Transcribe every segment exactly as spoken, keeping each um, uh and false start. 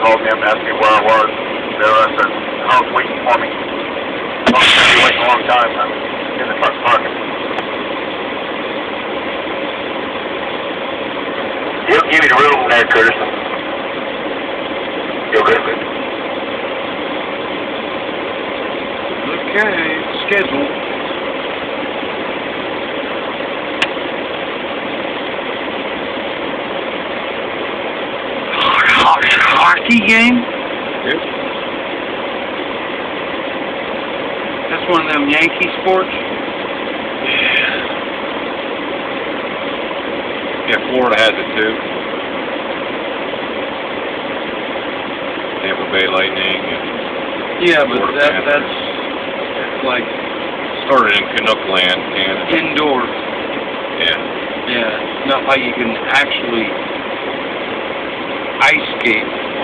called me up and asked me where I was. There I said, I was waiting for me. I was going to be waiting a long time. I'm in the truck parking. Yep, give me the room there, Curtis. You're good. Okay, schedule. Hockey game? Yep. That's one of them Yankee sports? Yeah. Yeah, Florida has it too. Tampa Bay Lightning and Yeah, but Florida that, Panthers. that's, that's like Started in Canuckland, Canada. indoor. Yeah. Yeah, not like you can actually ice skate.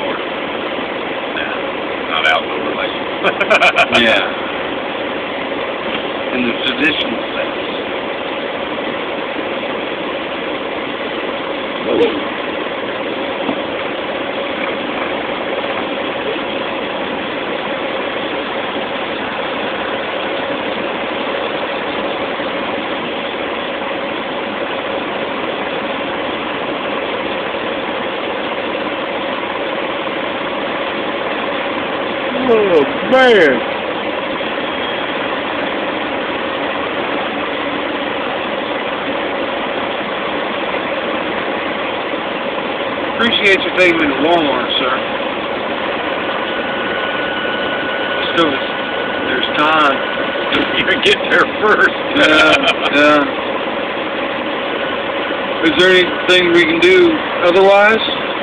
Not outdoor like. Yeah. And the tradition sets. Oh man! Appreciate you taking me to Walmart, sir. Still, there's time. You can get there first. Yeah, yeah. Is there anything we can do otherwise?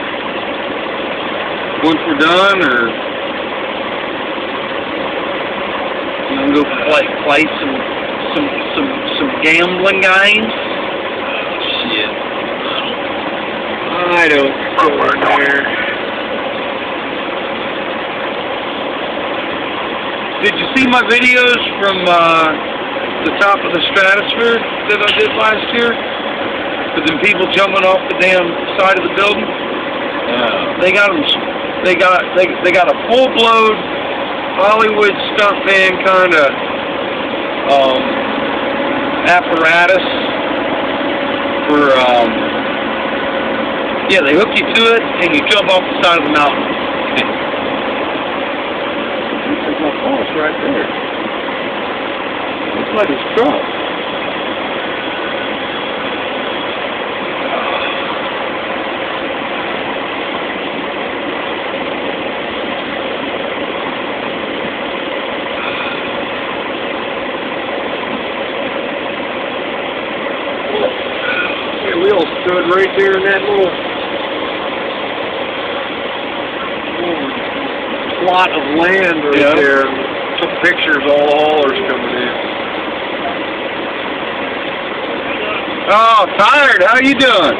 Once we're done, or you know, go play play some some some some gambling games? Shit. I don't go there. Did you see my videos from uh, the top of the stratosphere that I did last year? With them people jumping off the damn side of the building? Oh. They got them. They got they they got a full-blown Hollywood stuntman kind of um, apparatus for um, yeah. They hook you to it and you jump off the side of the mountain. There's my boss right there. Looks like his truck. Yeah, we all stood right there in that little, little plot of land right Yeah. there. Took pictures, all the haulers coming in. Oh, tired. How you doing?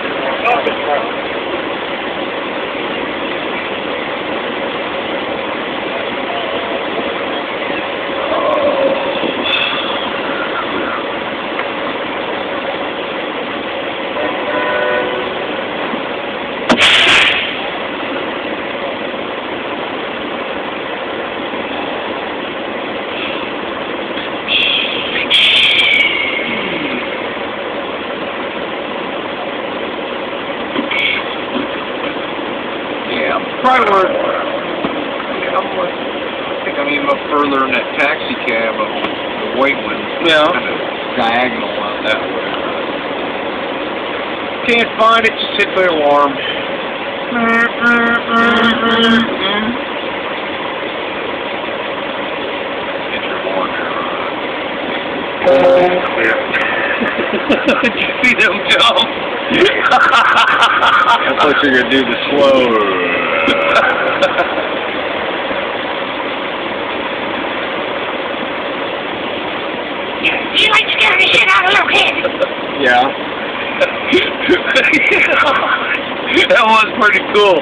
Probably where, yeah, I'm like, I think I'm even up further in that taxi cab of the white one. Yeah. Kind of diagonal out that way. Can't find it, just hit the alarm. Get your alarm there. Did you see them jump? I thought you were going to do the slow. You like scaring the shit out of little kids. Yeah. That was pretty cool.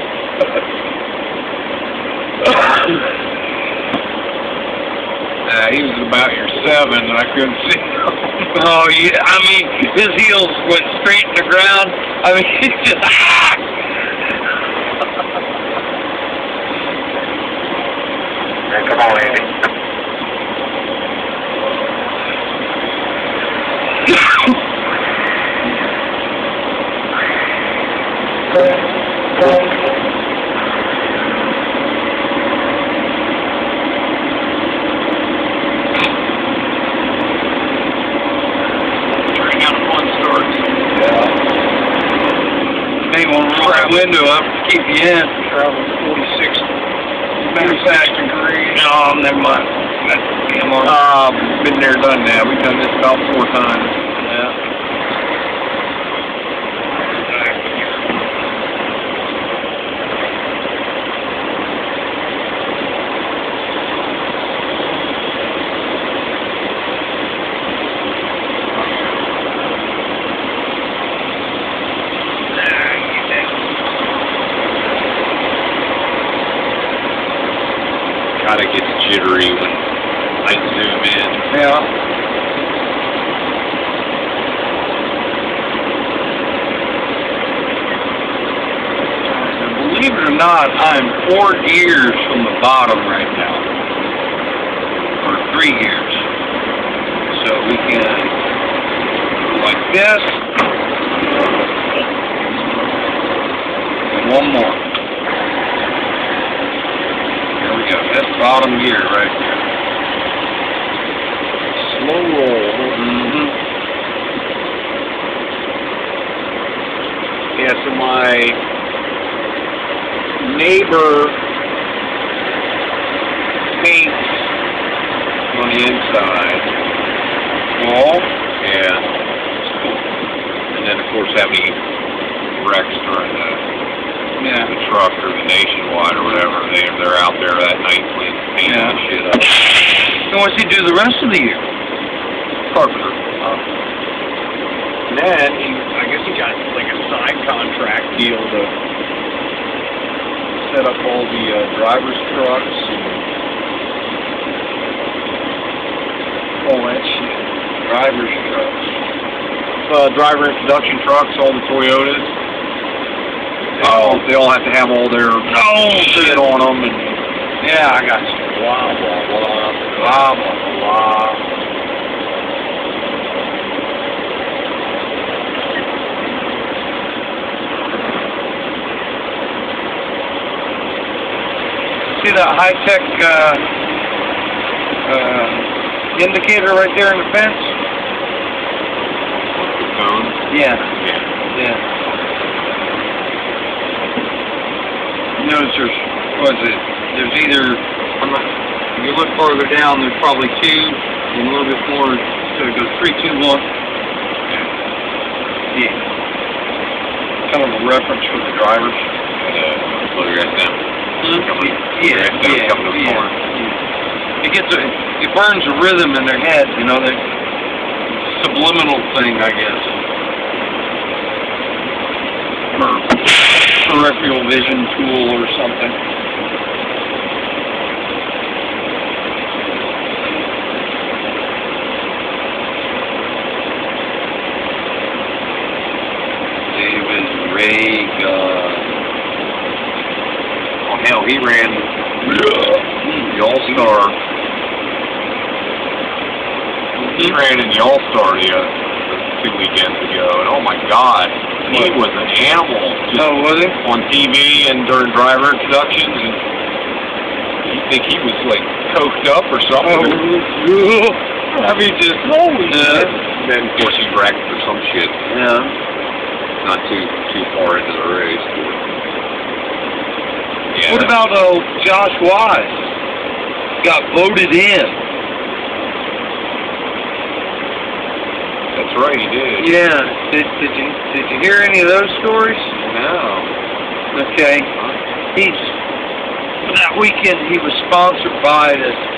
Uh, he was about your seven, and I couldn't see him. Oh, yeah. I mean, his heels went straight to the ground. I mean, he's just, ah! Yeah, come on, Andy. Turning out fun starts. Hey, one roll that window up to keep you in. Travel forty-six manufacturing degrees. No, never mind. That's damn all right. Uh, been there, done that. We've done this about four times. Yeah. Kinda gets jittery when I zoom in. Yeah. Believe it or not, I'm four gears from the bottom right now. Or three gears. So we can go like this. And one more. There we go. That's bottom gear right there. Slow roll. Mm-hmm. Yeah, so my neighbor paints on the inside. Wall. Yeah. And then, of course, having wrecks during the, Yeah. the truck or the Nationwide or whatever, they, they're out there that night cleaning painting Yeah. the shit up. So what's he do the rest of the year? Carpenter. And then he, I guess he got like a side contract deal to set up all the uh, driver's trucks and all that shit. Driver's trucks. Uh, driver introduction trucks, all the Toyotas. They all, they all have to have all their shit on them and Yeah, I got you. blah blah blah blah blah blah. See that high-tech uh, uh, indicator right there in the fence? Cone? Yeah. Yeah. Yeah. You notice there's, what is it? There's either, I'm not, if you look further down, there's probably two, and a little bit more, so it goes three, two, one. Yeah. Kind of a reference for the drivers. Uh, Blue F M. Yeah, Yeah, yeah, coming to the yeah. corner. It gets a, it burns a rhythm in their head, you know, the subliminal thing, I guess. Or peripheral vision tool or something. David Reagan. Oh, hell, he ran the All-Star. He ran in the All-Star the, uh, two weekends ago, and oh my God, he was an animal. Just Oh, was it? on T V and during driver introductions, and you think he was like coked up or something. Oh, I mean, just holy Yeah. Then of course he wrecked or some shit. Yeah. Not too too far into the race. But yeah. What about uh, Josh Wise? Got voted in. That's right, he did. Yeah. Did did you did you hear any of those stories? No. Okay. He's that weekend he was sponsored by this